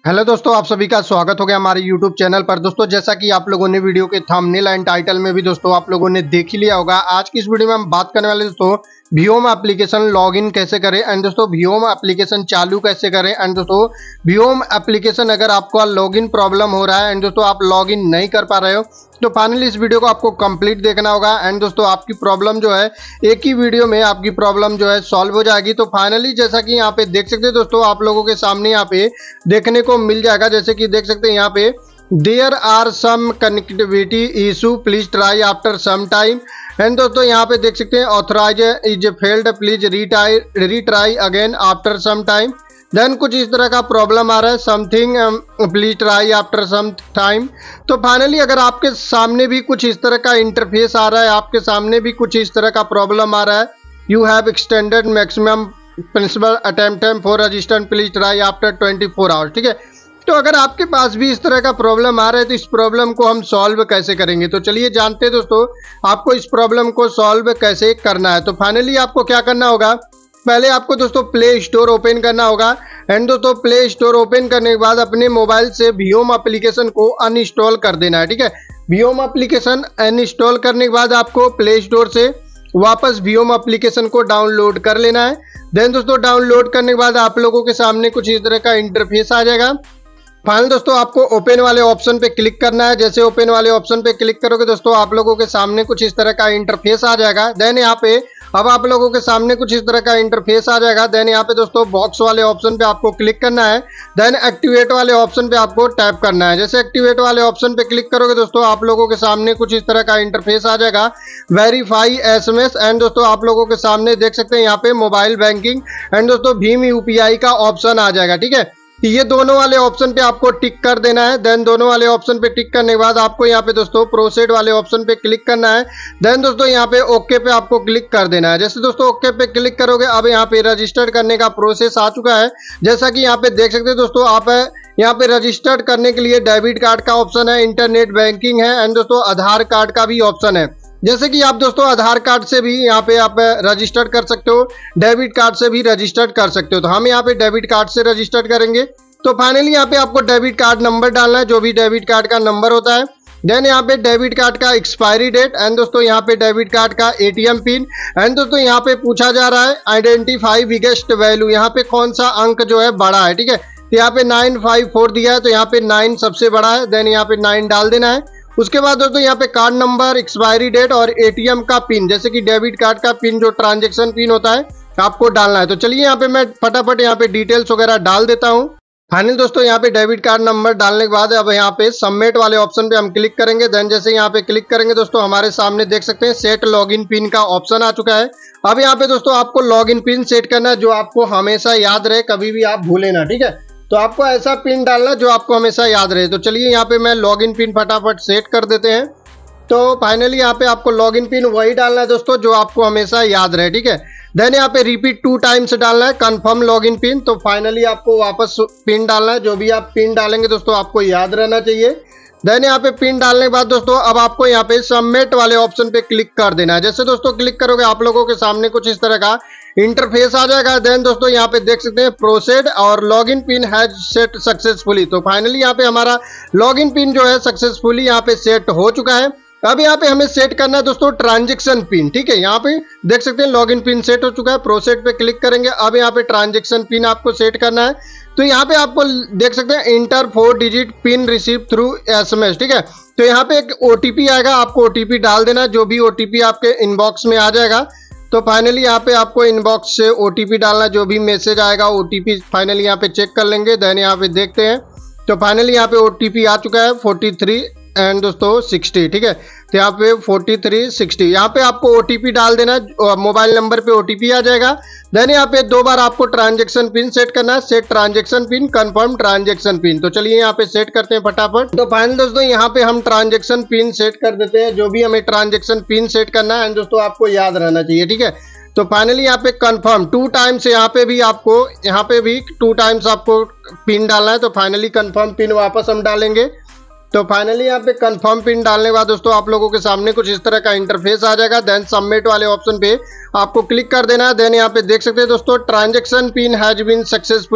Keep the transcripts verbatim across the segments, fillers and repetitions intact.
Hello दोस्तों, आप सभी का स्वागत हो गया हमारे यूट्यूब चैनल पर। दोस्तों, जैसा कि आप लोगों ने वीडियो के थंबनेल एंड टाइटल में भी दोस्तों आप लोगों ने देख ही लिया होगा, आज की इस वीडियो में हम बात करने वाले दोस्तों वीओम एप्लीकेशन लॉगिन कैसे करें एंड दोस्तों वीओम एप्लीकेशन चालू कैसे करें एंड दोस्तों वीओम एप्लीकेशन अगर आपको लॉगिन प्रॉब्लम हो रहा है एंड दोस्तों आप लॉगिन नहीं कर पा रहे हो तो फाइनली इस वीडियो को आपको कंप्लीट देखना होगा एंड दोस्तों आपकी प्रॉब्लम जो है एक ही वीडियो में आपकी प्रॉब्लम जो है सॉल्व हो जाएगी। तो फाइनली जैसा कि यहाँ पे देख सकते हैं दोस्तों आप लोगों के सामने यहाँ पे देखने को मिल जाएगा, जैसे कि देख सकते हैं यहाँ पे there are some connectivity issue please try after some time and दोस्तों यहाँ पे देख सकते हैं authorize is failed please retry retry again after some time. Then कुछ इस तरह का प्रॉब्लम आ रहा है something please try after some time. तो फाइनली अगर आपके सामने भी कुछ इस तरह का इंटरफेस आ रहा है, आपके सामने भी कुछ इस तरह का प्रॉब्लम आ रहा है, you have extended maximum principal attempt time for register please try after twenty four hours. ठीक है, तो अगर आपके पास भी इस तरह का प्रॉब्लम आ रहा है तो इस प्रॉब्लम को हम सॉल्व कैसे करेंगे, तो चलिए जानते हैं दोस्तों आपको इस प्रॉब्लम को सॉल्व कैसे करना है। तो फाइनली आपको क्या करना होगा, पहले आपको दोस्तों प्ले स्टोर ओपन करना होगा एंड दोस्तों प्ले स्टोर ओपन करने के बाद अपने मोबाइल से वीओम एप्लीकेशन को अनइंस्टॉल कर देना है। ठीक है, वीओम एप्लीकेशन अनइंस्टॉल करने के बाद आपको प्ले स्टोर से वापस वीओम एप्लीकेशन को डाउनलोड कर लेना है। देन दोस्तों डाउनलोड करने के बाद आप लोगों के सामने कुछ इस तरह का इंटरफेस आ जाएगा। फाइनल दोस्तों आपको ओपन वाले ऑप्शन पे क्लिक करना है। जैसे ओपन वाले ऑप्शन पे क्लिक करोगे दोस्तों आप लोगों के सामने कुछ इस तरह का इंटरफेस आ जाएगा। देन यहाँ पे अब आप लोगों के सामने कुछ इस तरह का इंटरफेस आ जाएगा। देन यहाँ पे दोस्तों बॉक्स वाले ऑप्शन पे आपको क्लिक करना है। देन एक्टिवेट वाले ऑप्शन पे आपको टैप करना है। जैसे एक्टिवेट वाले ऑप्शन पे क्लिक करोगे दोस्तों आप लोगों के सामने कुछ इस तरह का इंटरफेस आ जाएगा, वेरीफाई एसएमएस एंड दोस्तों आप लोगों के सामने देख सकते हैं यहाँ पे मोबाइल बैंकिंग एंड दोस्तों भीम यूपीआई का ऑप्शन आ जाएगा। ठीक है, ये दोनों वाले ऑप्शन पे आपको टिक कर देना है। देन दोनों वाले ऑप्शन पे टिक करने के बाद आपको यहाँ पे दोस्तों प्रोसीड वाले ऑप्शन पे क्लिक करना है। देन दोस्तों यहाँ पे ओके पे आपको क्लिक कर देना है। जैसे दोस्तों ओके पे क्लिक करोगे अब यहाँ पे रजिस्टर करने का प्रोसेस आ चुका है। जैसा कि यहाँ पे देख सकते हैं दोस्तों आप यहाँ पे रजिस्टर्ड करने के लिए डेबिट कार्ड का ऑप्शन है, इंटरनेट बैंकिंग है एंड दोस्तों आधार कार्ड का भी ऑप्शन है। जैसे कि आप दोस्तों आधार कार्ड से भी यहाँ पे आप रजिस्टर कर सकते हो, डेबिट कार्ड से भी रजिस्टर कर सकते हो। तो हम यहाँ पे डेबिट कार्ड से रजिस्टर करेंगे। तो फाइनली यहाँ पे आपको डेबिट कार्ड नंबर डालना है, जो भी डेबिट कार्ड का नंबर होता है। देन यहाँ पे डेबिट कार्ड का एक्सपायरी डेट एंड दोस्तों यहाँ पे डेबिट कार्ड का एटीएम पिन एंड दोस्तों यहाँ पे पूछा जा रहा है आइडेंटिफाई बिगेस्ट वैल्यू, यहाँ पे कौन सा अंक जो है बड़ा है। ठीक है, तो यहाँ पे नाइन फाइव फोर दिया है तो यहाँ पे नाइन सबसे बड़ा है। देन यहाँ पे नाइन डाल देना है। उसके बाद दोस्तों यहाँ पे कार्ड नंबर, एक्सपायरी डेट और एटीएम का पिन, जैसे कि डेबिट कार्ड का पिन जो ट्रांजेक्शन पिन होता है आपको डालना है। तो चलिए यहाँ पे मैं फटाफट यहाँ पे डिटेल्स वगैरह डाल देता हूँ। फाइनल दोस्तों यहाँ पे डेबिट कार्ड नंबर डालने के बाद अब यहाँ पे सबमिट वाले ऑप्शन पे हम क्लिक करेंगे। देन जैसे यहाँ पे क्लिक करेंगे दोस्तों हमारे सामने देख सकते हैं सेट लॉगिन पिन का ऑप्शन आ चुका है। अब यहाँ पे दोस्तों आपको लॉगिन पिन सेट करना है जो आपको हमेशा याद रहे, कभी भी आप भूले ना। ठीक है, तो आपको ऐसा पिन डालना जो आपको हमेशा याद रहे। तो चलिए यहाँ पे मैं लॉगिन पिन फटाफट सेट कर देते हैं। तो फाइनली यहाँ पे आपको लॉगिन पिन वही डालना है दोस्तों जो आपको हमेशा याद रहे। ठीक है, देन यहाँ पे रिपीट टू टाइम्स डालना है कंफर्म लॉगिन पिन। तो फाइनली आपको वापस पिन डालना है, जो भी आप पिन डालेंगे दोस्तों आपको याद रहना चाहिए। देन यहाँ पे पिन डालने के बाद दोस्तों अब आपको यहाँ पे सबमिट वाले ऑप्शन पे क्लिक कर देना है। जैसे दोस्तों क्लिक करोगे आप लोगों के सामने कुछ इस तरह का इंटरफेस आ जाएगा। देन दोस्तों यहाँ पे देख सकते हैं प्रोसीड और login pin has set successfully. तो फाइनली यहाँ पे हमारा लॉगिन पिन जो है सक्सेसफुली यहाँ पे सेट हो चुका है। अब यहाँ पे हमें सेट करना है दोस्तों ट्रांजेक्शन पिन। ठीक है, यहाँ पे देख सकते हैं लॉगिन पिन सेट हो चुका है, प्रोसीड पे क्लिक करेंगे। अब यहाँ पे ट्रांजेक्शन पिन आपको सेट करना है। तो यहाँ पे आपको देख सकते हैं enter four digit pin receive through SMS. ठीक है, तो यहाँ पे एक ओटीपी आएगा, आपको ओटीपी डाल देना है, जो भी ओटीपी आपके इनबॉक्स में आ जाएगा। तो फाइनली यहाँ पे आपको इनबॉक्स से ओटीपी डालना, जो भी मैसेज आएगा ओटीपी फाइनली यहाँ पे चेक कर लेंगे। देन यहाँ पे देखते हैं तो फाइनली यहाँ पे ओटीपी आ चुका है फोर्टी थ्री एंड दोस्तों सिक्सटी। ठीक है, तो यहाँ पे फोर्टी थ्री सिक्सटी यहाँ पे आपको ओटीपी डाल देना है, मोबाइल नंबर पे ओटीपी आ जाएगा। देन यहाँ पे दो बार आपको ट्रांजेक्शन पिन सेट करना है, set transaction pin confirm transaction pin. तो चलिए यहाँ पे सेट करते हैं फटाफट। तो फाइनल दोस्तों यहाँ पे हम ट्रांजेक्शन पिन सेट कर देते हैं, जो भी हमें ट्रांजेक्शन पिन सेट करना है एंड दोस्तों आपको याद रहना चाहिए। ठीक है, तो फाइनली यहाँ पे कंफर्म टू टाइम्स यहाँ पे भी आपको यहाँ पे भी टू टाइम्स आपको पिन डालना है। तो फाइनली कंफर्म पिन वापस हम डालेंगे। तो फाइनली यहाँ पे कंफर्म पिन डालने के बाद दोस्तों आप लोगों के सामने कुछ इस तरह का इंटरफेस आ जाएगा। देन सबमिट वाले ऑप्शन पे आपको क्लिक कर देना है। देन यहाँ पे देख सकते हैं दोस्तों transaction pin has been successfully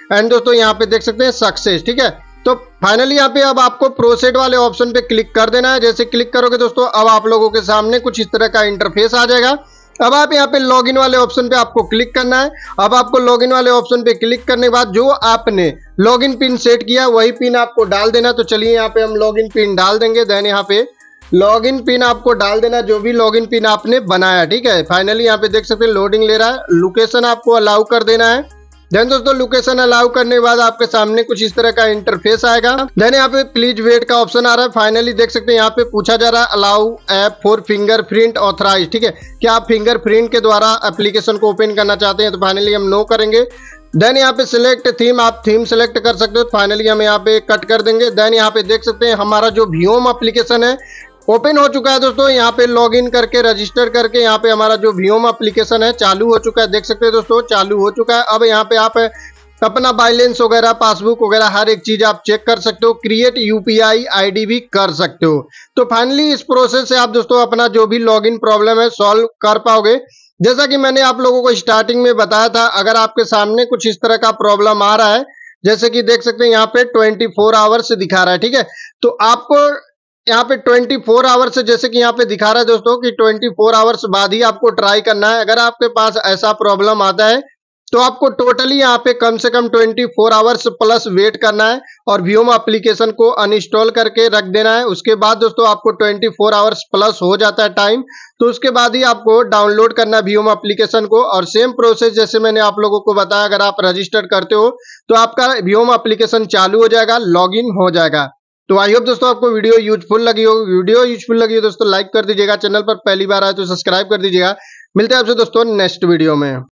and दोस्तों यहाँ पे देख सकते हैं सक्सेस। ठीक है, तो फाइनली यहाँ पे अब आपको प्रोसीड वाले ऑप्शन पे क्लिक कर देना है। जैसे क्लिक करोगे दोस्तों अब आप लोगों के सामने कुछ इस तरह का इंटरफेस आ जाएगा। अब आप यहाँ पे लॉगिन वाले ऑप्शन पे आपको क्लिक करना है। अब आपको लॉगिन वाले ऑप्शन पे क्लिक करने के बाद जो आपने लॉगिन पिन सेट किया वही पिन आपको डाल देना। तो चलिए यहाँ पे हम लॉगिन पिन डाल देंगे। देन यहाँ पे लॉगिन पिन आपको डाल देना जो भी लॉगिन पिन आपने बनाया। ठीक है, फाइनली यहाँ पे देख सकते हैं लोडिंग ले रहा है। लोकेशन आपको अलाउ कर देना है। देन दोस्तों लोकेशन अलाउ करने के बाद आपके सामने कुछ इस तरह का इंटरफेस आएगा। देन यहाँ पे प्लीज वेट का ऑप्शन आ रहा है। फाइनली देख सकते हैं यहाँ पे पूछा जा रहा है allow app for fingerprint authorize. ठीक है, क्या आप फिंगरप्रिंट के द्वारा एप्लीकेशन को ओपन करना चाहते हैं? तो फाइनली हम नो करेंगे। देन यहाँ पे सिलेक्ट थीम, आप थीम सेलेक्ट कर सकते हो। फाइनली हम यहाँ पे कट कर देंगे। देन यहाँ पे देख सकते हैं हमारा जो वीओम एप्लीकेशन है ओपन हो चुका है दोस्तों। यहाँ पे लॉगिन करके रजिस्टर करके यहाँ पे हमारा जो वीओम एप्लीकेशन है चालू हो चुका है। देख सकते हैं दोस्तों चालू हो चुका है। अब यहाँ पे आप अपना बैलेंस वगैरह पासबुक वगैरह हर एक चीज आप चेक कर सकते हो। क्रिएट यूपीआई आईडी भी कर सकते हो। तो फाइनली इस प्रोसेस से आप दोस्तों अपना जो भी लॉगिन प्रॉब्लम है सॉल्व कर पाओगे। जैसा कि मैंने आप लोगों को स्टार्टिंग में बताया था, अगर आपके सामने कुछ इस तरह का प्रॉब्लम आ रहा है, जैसे कि देख सकते हैं यहाँ पे ट्वेंटी फोर आवर्स दिखा रहा है। ठीक है, तो आपको यहाँ पे ट्वेंटी फोर आवर्स जैसे कि यहाँ पे दिखा रहा है दोस्तों कि ट्वेंटी फोर आवर्स बाद ही आपको ट्राई करना है। अगर आपके पास ऐसा प्रॉब्लम आता है तो आपको टोटली यहाँ पे कम से कम twenty four hours plus wait करना है और वीओम एप्लीकेशन को अनइंस्टॉल करके रख देना है। उसके बाद दोस्तों आपको ट्वेंटी फोर आवर्स प्लस हो जाता है टाइम, तो उसके बाद ही आपको डाउनलोड करना है वीओम एप्लीकेशन को। और सेम प्रोसेस जैसे मैंने आप लोगों को बताया, अगर आप रजिस्टर करते हो तो आपका वीओम एप्लीकेशन चालू हो जाएगा, लॉगिन हो जाएगा। तो आई होप दोस्तों आपको वीडियो यूजफुल लगी हो। वीडियो यूजफुल लगी हो दोस्तों लाइक कर दीजिएगा। चैनल पर पहली बार आए तो सब्सक्राइब कर दीजिएगा। मिलते हैं आपसे दोस्तों नेक्स्ट वीडियो में।